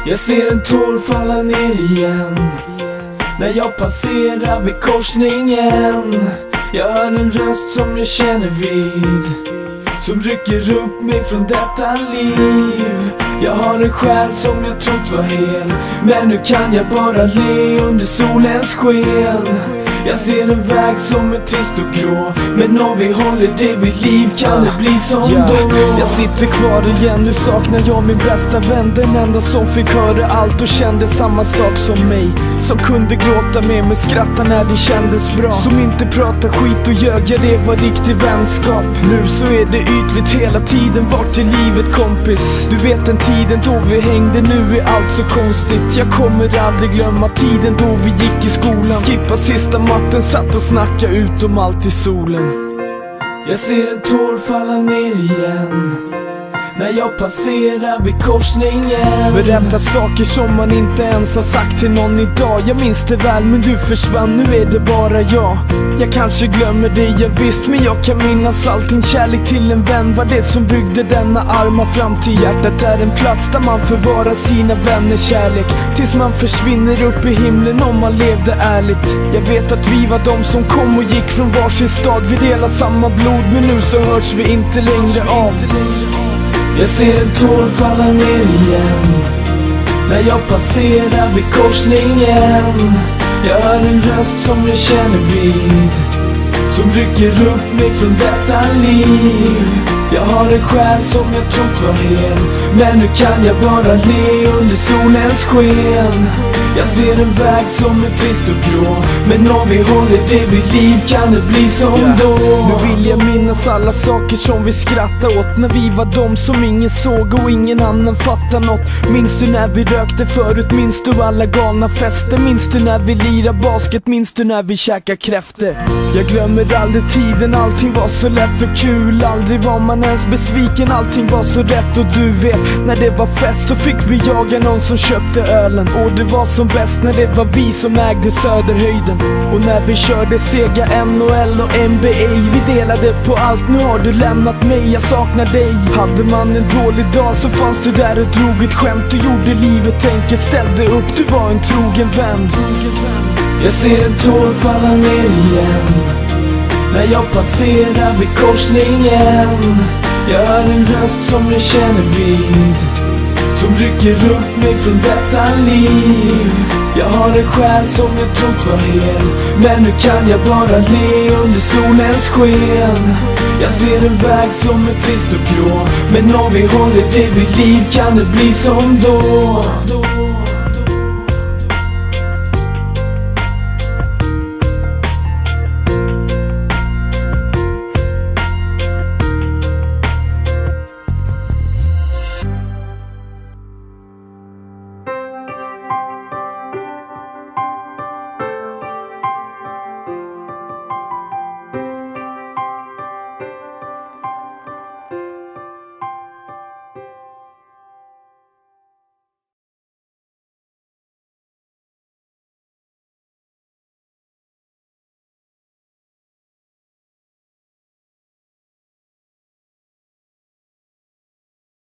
Jag ser en tår falla ner igen när jag passerar vid korsningen. Jag hör en röst som jag känner vid, som rycker upp mig från detta liv. Jag har en själ som jag trott var hel, men nu kan jag bara le under solens sken. Jag ser en väg som är trist och grå, men om vi håller det vid liv kan det bli som då. Jag sitter kvar igen, nu saknar jag min bästa vän. Den enda som fick höra allt och kände samma sak som mig, som kunde gråta med mig, skratta när det kändes bra, som inte pratar skit och ljög, ja det var riktig vänskap. Nu så är det ytligt hela tiden, vart är livet kompis? Du vet den tiden då vi hängde, nu är allt så konstigt. Jag kommer aldrig glömma tiden då vi gick i skolan, skippa sista matten, satt och snacka ut om allt i solen. Jag ser en tår falla ner igen när jag passerar vid korsningen. Berättar saker som man inte ens har sagt till någon idag. Jag minns det väl men du försvann, nu är det bara jag. Jag kanske glömmer det, jag visst, men jag kan minnas allting. Kärlek till en vän var det som byggde denna arma framtid. Hjärtat är en plats där man förvarar sina vänners kärlek, tills man försvinner upp i himlen om man levde ärligt. Jag vet att vi var de som kom och gick från varsin stad. Vi delar samma blod men nu så hörs vi inte längre av. Jag ser en tår falla ner igen när jag passerar vid korsningen. Jag hör en röst som jag känner vid, som rycker upp mig från detta liv. Jag har en själ som jag trott var hel, men nu kan jag bara le under solens sken. Jag ser en väg som är trist och grå, men om vi håller det vid liv kan det bli som då. Nu vill jag minnas alla saker som vi skrattade åt, när vi var de som ingen såg och ingen annan fattade något. Minns du när vi rökte förut? Minns du alla galna fester? Minns du när vi lirade basket? Minns du när vi käkade kräfter? Jag glömmer aldrig tiden, allting var så lätt och kul. Aldrig var man ens besviken, allting var så rätt. Och du vet, när det var fest så fick vi jaga någon som köpte ölen, och det var som bäst när det var vi som ägde Söderhöjden. Och när vi körde Sega, NHL och NBA, vi delade på allt. Nu har du lämnat mig, jag saknar dig. Hade man en dålig dag så fanns du där och drog ett skämt. Du gjorde livet enkelt, ställde upp, du var en trogen vän. Jag ser en tår falla ner igen när jag passerar vid korsningen. Jag hör en röst som jag känner vid, som rycker upp mig från detta liv. Jag har en själ som jag trott var hel, men nu kan jag bara le under solens sken. Jag ser en väg som är trist och grå, men om vi håller det vid liv kan det bli som då.